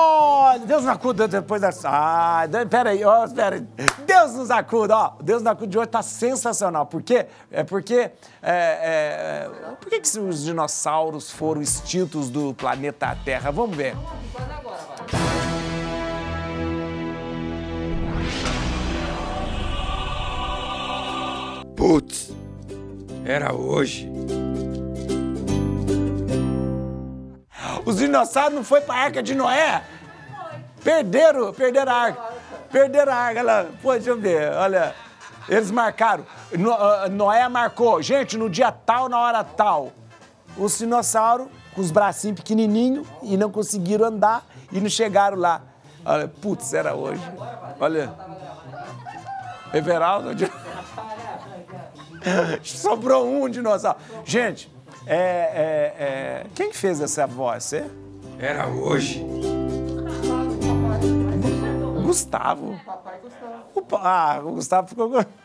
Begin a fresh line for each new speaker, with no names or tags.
Olha, Deus nos acuda depois da... Ah, peraí, ó, peraí. Deus nos acuda, ó. Deus nos acuda de hoje tá sensacional. Por quê? Por que os dinossauros foram extintos do planeta Terra? Vamos ver.
Putz, era hoje.
Os dinossauros não foi pra Arca de Noé? Perderam a arca. Perderam a arca. Ela, pô, deixa eu ver, olha. Eles marcaram. Noé marcou. Gente, no dia tal, na hora tal. Os dinossauros, com os bracinhos pequenininhos, e não conseguiram andar e não chegaram lá. Olha, putz, era hoje. Olha. Everaldo. Sobrou um dinossauro. Gente, quem fez essa voz? Você?
Era hoje.
Gustavo.
Papai Gustavo.
O Gustavo ficou...